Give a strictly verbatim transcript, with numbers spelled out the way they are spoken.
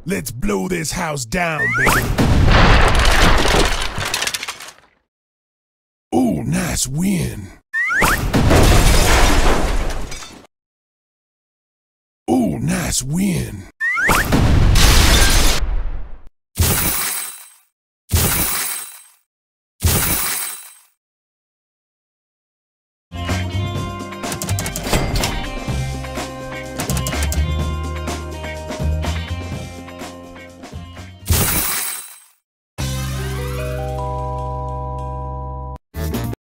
Let's blow this house down, baby. Ooh, nice win. Ooh, nice win.